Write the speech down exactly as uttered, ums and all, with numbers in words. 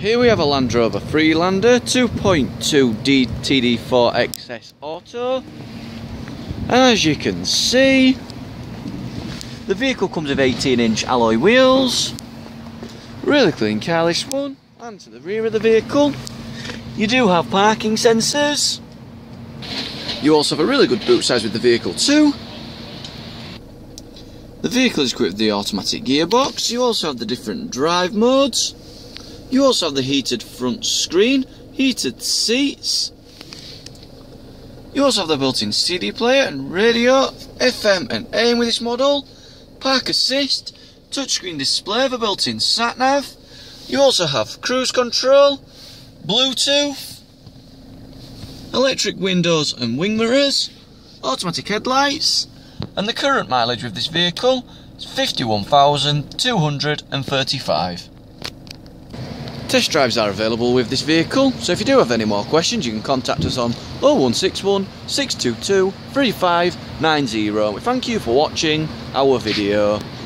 here we have a Land Rover Freelander two point two T D four X S Auto, and as you can see, the vehicle comes with eighteen inch alloy wheels, really clean car this one, and to the rear of the vehicle you do have parking sensors. You also have a really good boot size with the vehicle too. The vehicle is equipped with the automatic gearbox. You also have the different drive modes. You also have the heated front screen, heated seats. You also have the built-in C D player and radio, F M and A M with this model, park assist, touchscreen display with a built-in sat-nav. You also have cruise control, Bluetooth, electric windows and wing mirrors, automatic headlights, and the current mileage with this vehicle is fifty-one thousand two hundred thirty-five. Test drives are available with this vehicle, so if you do have any more questions you can contact us on oh one six one, six two two, three five nine zero. We thank you for watching our video.